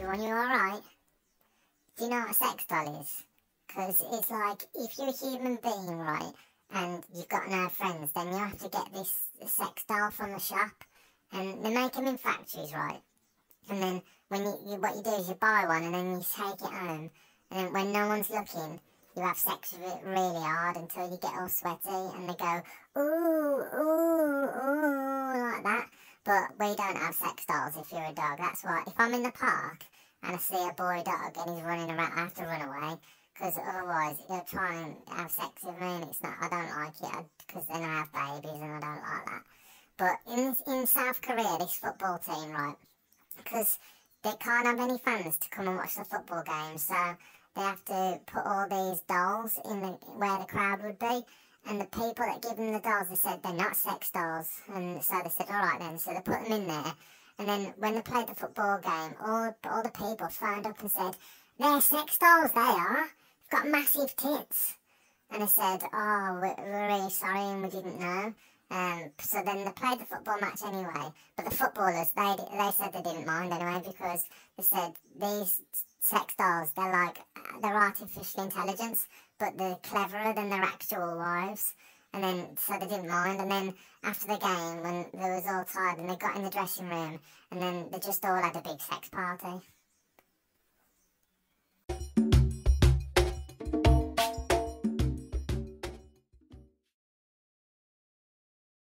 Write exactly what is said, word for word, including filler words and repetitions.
everyone, you alright? Do you know what a sex doll is? Because it's like, if you're a human being, right, and you've got no friends, then you have to get this sex doll from the shop. And they make them in factories, right? And then when you, you what you do is you buy one and then you take it home. And then when no one's looking, you have sex with it really hard until you get all sweaty and they go, ooh, ooh, ooh, like that. But we don't have sex dolls if you're a dog. That's why, if I'm in the park and I see a boy dog and he's running around, I have to run away. Because otherwise he'll try and have sex with me and it's not, I don't like it. Because then I have babies and I don't like that. But in, in South Korea, this football team, right, because they can't have any fans to come and watch the football game, so they have to put all these dolls in the where the crowd would be. And the people that give them the dolls, they said they're not sex dolls. And so they said, all right then. So they put them in there. And then when they played the football game, all, all the people phoned up and said, they're sex dolls, they are. They've got massive tits. And they said, oh, we're, we're really sorry and we didn't know. Um, so then they played the football match anyway. But the footballers, they they said they didn't mind anyway, because they said these sex dolls, they're like, they're artificial intelligence, but they're cleverer than their actual wives. And then, so they didn't mind. And then after the game, when they was all tired, and they got in the dressing room, and then they just all had a big sex party.